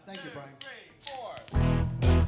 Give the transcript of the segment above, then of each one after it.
Thank you, Brian. 2, 3, 4.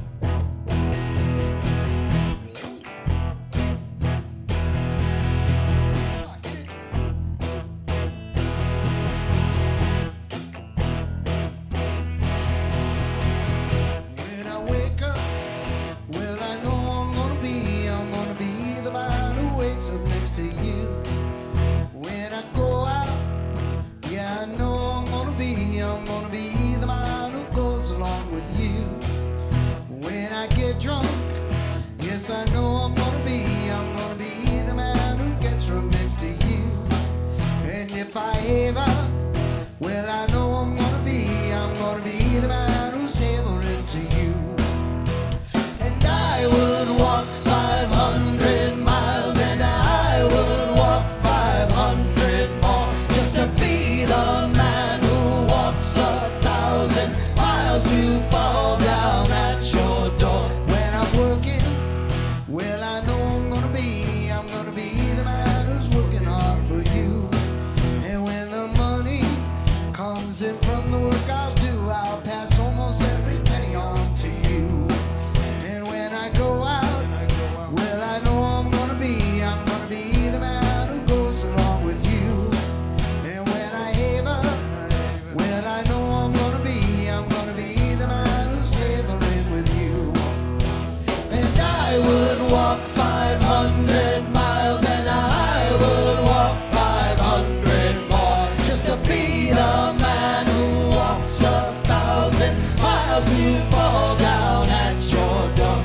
Up next to you. When I go out, yeah, I know I'm gonna be the man who goes along with you. When I get drunk, yes, I know I'm gonna be the man who gets drunk next to you. And if I ever, well, I know I'm gonna be the man who's havering to you. And I would walk 500 miles. I would walk 500 more just to be the man who walks 1,000 miles to fall down at your door. When I'm working, well, I know I'm gonna be the man who's working hard for you. And when the money comes in from the work I'll do, I'll pass almost every penny on to you. And when I go out, well, I know I'm gonna be the man who goes along with you. And when I haver, well, I know I'm gonna be the man who's havering with you. And I would walk 500 miles, and I would walk 500 more just to be the man who walks 1,000 miles to fall down at your door.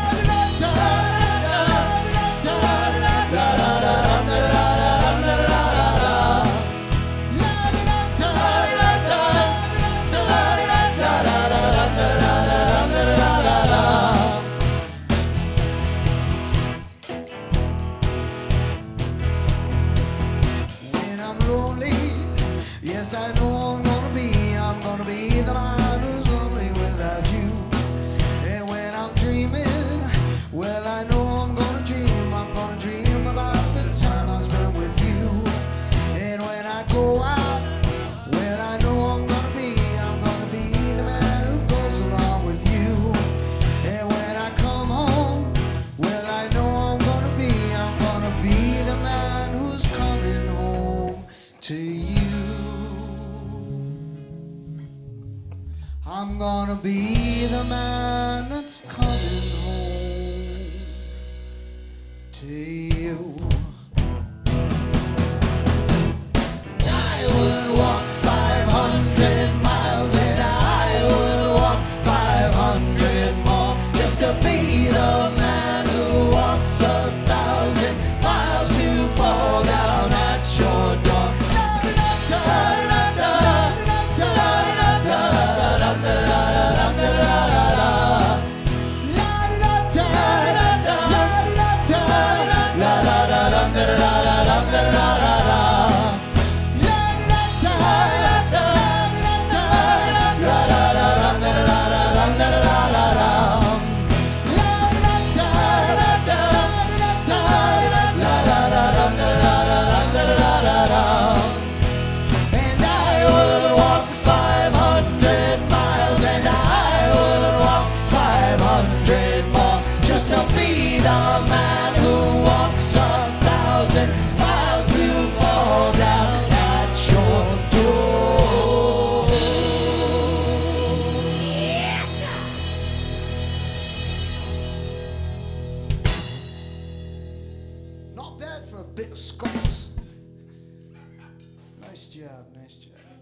Yes, I know I'm gonna be the man who's lonely without you. And when I'm dreaming, well, I know I'm gonna dream about the time I spent with you. And when I go out, well, I know I'm gonna be the man who goes along with you. And when I come home, well, I know I'm gonna be the man who's coming home to you. I'm gonna be the man that's coming home to you. I would walk 500 miles, and I would walk 500 more just to be the man who walks 1,000 miles to fall down at your door. Not bad for a bit of Scots. Nice job, nice job.